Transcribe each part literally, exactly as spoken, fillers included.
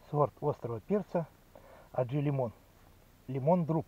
Сорт острого перца Аджи Лимон. Лимон Друп.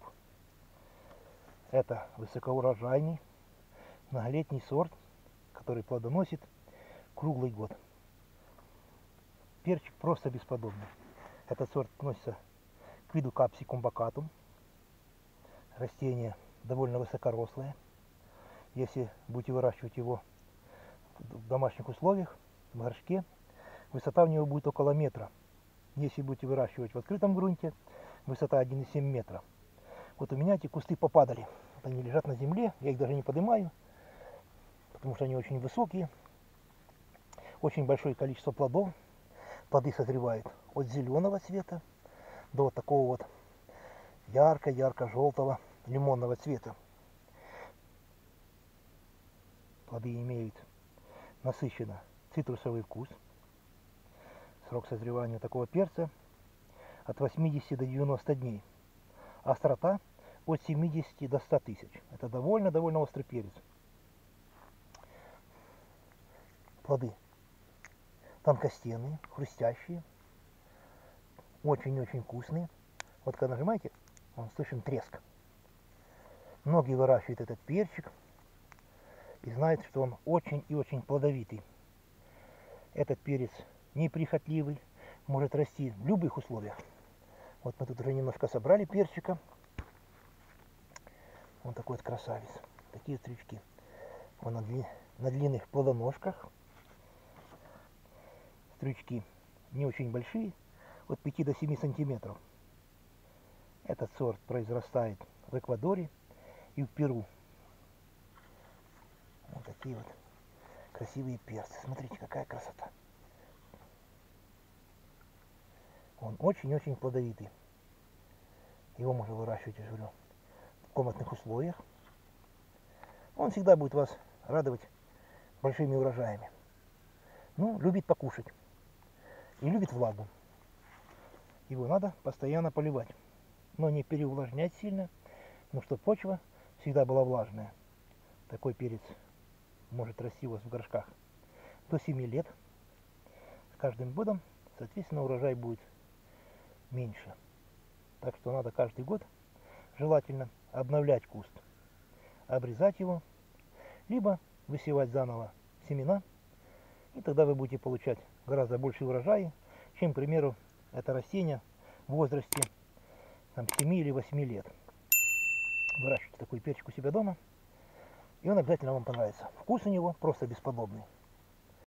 Это высокоурожайный многолетний сорт, который плодоносит круглый год. Перчик просто бесподобный. Этот сорт относится к виду Capsicum bacatum. Растение довольно высокорослое. Если будете выращивать его в домашних условиях, в горшке, высота у него будет около метра. Если будете выращивать в открытом грунте, высота один и семь метра. Вот у меня эти кусты попадали. Вот они лежат на земле, я их даже не поднимаю, потому что они очень высокие. Очень большое количество плодов. Плоды созревают от зеленого цвета до вот такого вот ярко-ярко-желтого лимонного цвета. Плоды имеют насыщенно цитрусовый вкус. Срок созревания такого перца от восьмидесяти до девяноста дней. Острота от семидесяти до ста тысяч. Это довольно-довольно острый перец. Плоды тонкостенные, хрустящие, очень-очень вкусные. Вот когда нажимаете, он слышен треск. Многие выращивают этот перчик и знают, что он очень и очень плодовитый. Этот перец неприхотливый, может расти в любых условиях. Вот мы тут уже немножко собрали перчика. Вот такой вот красавец. Такие стрючки. Он на, дли... на длинных плодоножках. Стрючки не очень большие, от пяти до семи сантиметров. Этот сорт произрастает в Эквадоре и в Перу. Вот такие вот красивые перцы. Смотрите, какая красота. Он очень-очень плодовитый. Его можно выращивать, я же говорю, в комнатных условиях. Он всегда будет вас радовать большими урожаями. Ну, любит покушать. И любит влагу. Его надо постоянно поливать. Но не переувлажнять сильно, но чтобы почва всегда была влажная. Такой перец может расти у вас в горшках до семи лет. С каждым годом, соответственно, урожай будет меньше. Так что надо каждый год желательно обновлять куст, обрезать его, либо высевать заново семена, и тогда вы будете получать гораздо больше урожая, чем, к примеру, это растение в возрасте там, семи или восьми лет. Выращивайте такой перчик у себя дома, и он обязательно вам понравится. Вкус у него просто бесподобный.